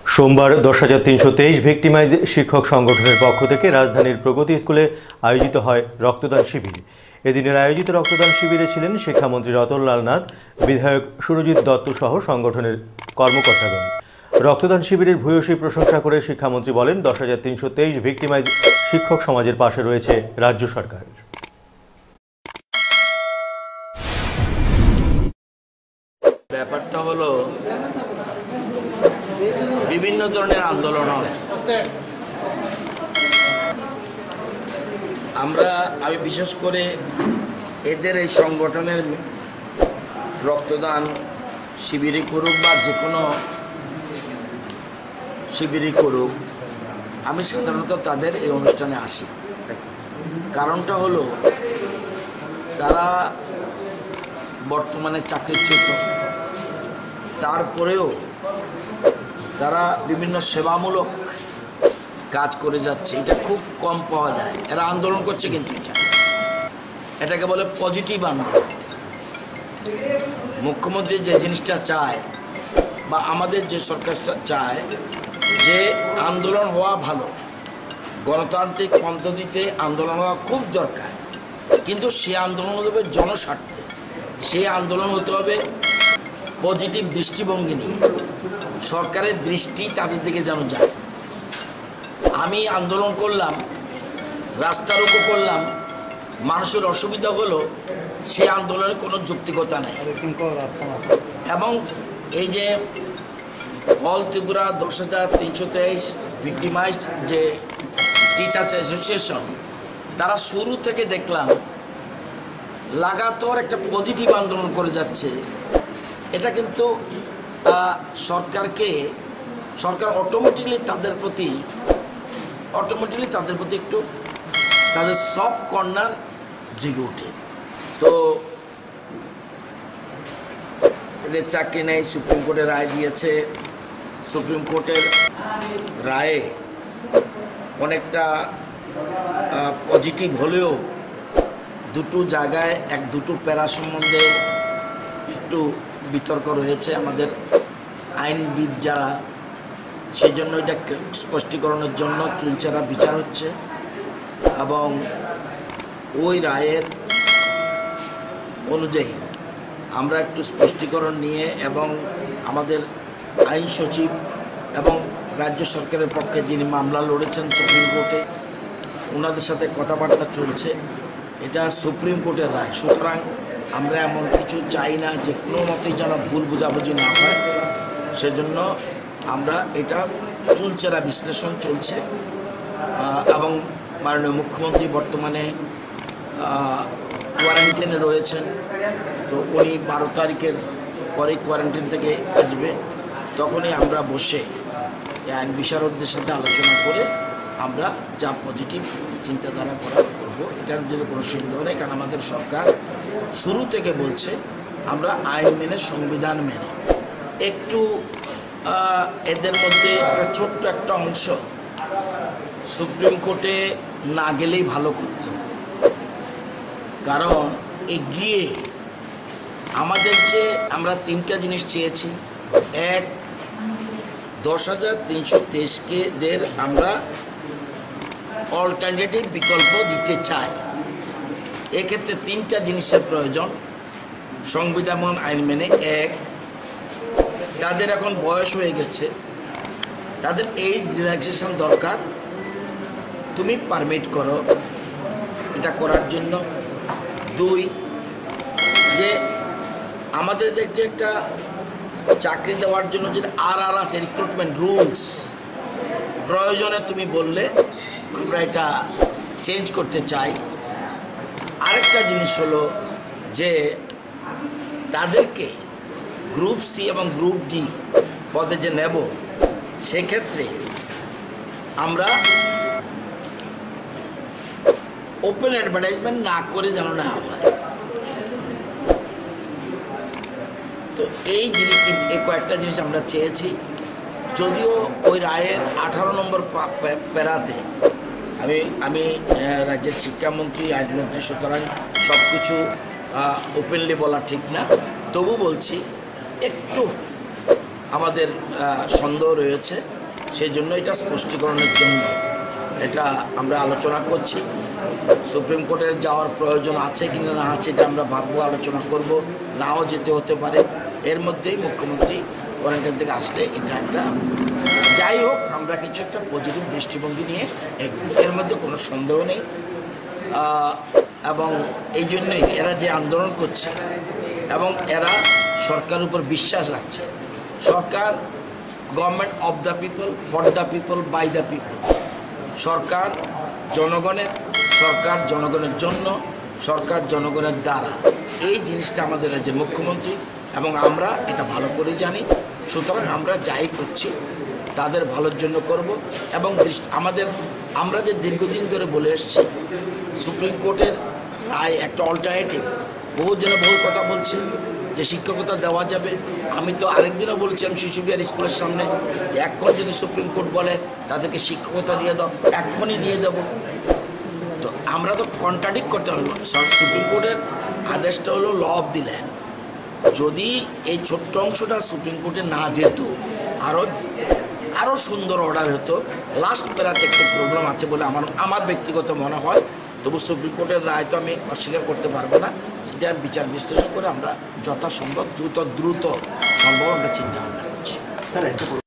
সোমবার 10,323 ভিক্টিমাইজ শিক্ষক সংগঠনের পক্ষ থেকে রাজধানীর প্রগতি স্কুলে আয়োজিত হয় রক্তদান শিবির। এদিনের আয়োজিত রক্তদান শিবিরে ছিলেন শিক্ষামন্ত্রী রতনলাল নাথ, বিধায়ক সুরজিৎ দত্ত সহ সংগঠনের কর্মকর্তাগণ। রক্তদান শিবিরের ভূয়সী প্রশংসা করে শিক্ষামন্ত্রী বলেন, 10,323 ভিক্টিমাইজ শিক্ষক সমাজের পাশে রয়েছে রাজ্য সরকার। ব্যাপারটা হলো বিভিন্ন ধরনের আন্দোলন হয়। আমি বিশেষ করে এদের এই সংগঠনের রক্তদান শিবিরই করুক বা যে কোনো শিবিরই করুক, আমি সাধারণত তাদের এই অনুষ্ঠানে আসি। কারণটা হলো তারা বর্তমানে চাকরিচ্যুত, তারপরেও তারা বিভিন্ন সেবামূলক কাজ করে যাচ্ছে। এটা খুব কম পাওয়া যায়। এরা আন্দোলন করছে, কিন্তু এটাকে বলে পজিটিভ আন্দোলন। মুখ্যমন্ত্রী যে জিনিসটা চায় বা আমাদের যে সরকারটা চায় যে আন্দোলন হওয়া ভালো, গণতান্ত্রিক পদ্ধতিতে আন্দোলন হওয়া খুব দরকার, কিন্তু সে আন্দোলন হতে হবে জনস্বার্থে। সেই আন্দোলন হতে হবে পজিটিভ দৃষ্টিভঙ্গি নিয়ে, সরকারের দৃষ্টি তাদের দিকে যেন যায়। আমি আন্দোলন করলাম, রাস্তা রোকো করলাম, মানুষের অসুবিধা হলো, সে আন্দোলনের কোনো যৌক্তিকতা নেই। এবং এই যে অল ত্রিপুরা 10,323 ভিক্টিমাইজড যে টিচার্স অ্যাসোসিয়েশন, তারা শুরু থেকে দেখলাম লাগাতার একটা পজিটিভ আন্দোলন করে যাচ্ছে। এটা কিন্তু সরকার অটোমেটিকলি তাদের প্রতি একটু তাদের সব কর্নার জেগে ওঠে। তো এদের চাকরি নেই, সুপ্রিম কোর্টের রায় দিয়েছে। সুপ্রিম কোর্টের রায়ে অনেকটা পজিটিভ হলেও দুটো জায়গায় দুটো প্যারা সম্বন্ধে একটু বিতর্ক রয়েছে আমাদের আইনবিদ যারা, সেই জন্য এটা স্পষ্টীকরণের জন্য চুলচেরা বিচার হচ্ছে। এবং ওই রায়ের অনুযায়ী আমরা একটু স্পষ্টীকরণ নিয়ে এবং আমাদের আইন সচিব এবং রাজ্য সরকারের পক্ষে যিনি মামলা লড়েছেন সুপ্রিম কোর্টে, ওনাদের সাথে কথাবার্তা চলছে। এটা সুপ্রিম কোর্টের রায়, সুতরাং আমরা এমন কিছু চাই না যে কোনো মতেই যেন ভুল বোঝাবুঝি না হয়। সেজন্য আমরা এটা চুলচেরা বিশ্লেষণ চলছে। এবং মাননীয় মুখ্যমন্ত্রী বর্তমানে কোয়ারেন্টাইনে রয়েছেন, তো উনি 12 তারিখের পরে কোয়ারেন্টাইন থেকে আসবে। তখনই আমরা বসে আইন বিশারদদের সাথে আলোচনা করে আমরা যা পজিটিভ চিন্তাধারা করব, এটার যদি কোনো সন্দেহ নেই। কারণ আমাদের সরকার শুরু থেকে বলছে আমরা আইন মেনে, সংবিধান মেনে। একটু এদের মধ্যে একটা ছোট্ট একটা অংশ সুপ্রিম কোর্টে না গেলেই ভালো করত। কারণ এগিয়ে আমাদের যে আমরা 3টা জিনিস চেয়েছি, এক, 10,323 আমরা অল্টারনেটিভ বিকল্প দিতে চাই। এক্ষেত্রে 3টা জিনিসের প্রয়োজন সংবিধান আইন মেনে। এক, তাদের এখন বয়স হয়ে গেছে, তাদের এজ রিল্যাক্সেশন দরকার, তুমি পারমিট করো এটা করার জন্য। 2, যে আমাদের যে একটা চাকরি দেওয়ার জন্য যে আর আছে রিক্রুটমেন্ট রুলস, প্রয়োজনে তুমি বললে আমরা এটা চেঞ্জ করতে চাই। আরেকটা জিনিস হলো যে তাদেরকে গ্রুপ সি এবং গ্রুপ ডি পদে যে নেব, সেক্ষেত্রে আমরা ওপেন অ্যাডভার্টাইজমেন্ট না করে যেন নেওয়া হয়। তো এই জিনিসটি, এই কয়েকটা জিনিস আমরা চেয়েছি। যদিও ওই রায়ের 18 নম্বর প্যারাতে আমি রাজ্যের শিক্ষামন্ত্রী, আইনমন্ত্রী, সুতরাং সব কিছু ওপেনলি বলা ঠিক না, তবু বলছি একটু আমাদের সন্দেহ রয়েছে, সেই জন্য এটা স্পষ্টীকরণের জন্য এটা আমরা আলোচনা করছি। সুপ্রিম কোর্টের যাওয়ার প্রয়োজন আছে কি না আছে এটা আমরা ভাববো, আলোচনা করব, নাও যেতে হতে পারে। এর মধ্যেই মুখ্যমন্ত্রী কোয়ারেন্টাইন থেকে আসলে এটা একটা যাই হোক আমরা কিছু একটা পজিটিভ দৃষ্টিভঙ্গি নিয়ে এগোবো, এর মধ্যে কোনো সন্দেহ নেই। এবং এই জন্যই এরা যে আন্দোলন করছে এবং এরা সরকারের উপর বিশ্বাস রাখছে। সরকার government of the people, for the people, by the people. সরকার জনগণের, সরকার জনগণের জন্য, সরকার জনগণের দ্বারা। এই জিনিসটা আমাদের রাজ্যের মুখ্যমন্ত্রী এবং আমরা এটা ভালো করে জানি। সুতরাং আমরা যাই করছি তাদের ভালোর জন্য করব। এবং আমরা যে দীর্ঘদিন ধরে বলে এসেছি সুপ্রিম কোর্টের রায় একটা অল্টারনেটিভ, বহুজনে বহু কথা বলছে যে শিক্ষকতা দেওয়া যাবে। আমি তো আরেকদিনও বলছিলাম শিশু বিহার স্কুলের সামনে যে এখন যদি সুপ্রিম কোর্ট বলে তাদেরকে শিক্ষকতা দিয়ে দাও, এখনই দিয়ে দেব। তো আমরা তো কন্ট্রাডিক্ট করতে হলো। সুপ্রিম কোর্টের আদেশটা হলো ল অফ দি ল্যান্ড। যদি এই ছোট্ট অংশটা সুপ্রিম কোর্টে না যেত আরও সুন্দর অর্ডার হতো। লাস্ট প্যারাতে একটু প্রবলেম আছে বলে আমার ব্যক্তিগত মনে হয়। তবু সুপ্রিম কোর্টের রায় তো আমি অস্বীকার করতে পারবো না। সেটা বিচার বিশ্লেষণ করে আমরা যথাসম্ভব দ্রুত সম্ভব আমরা চিন্তা ভাবনা করছি।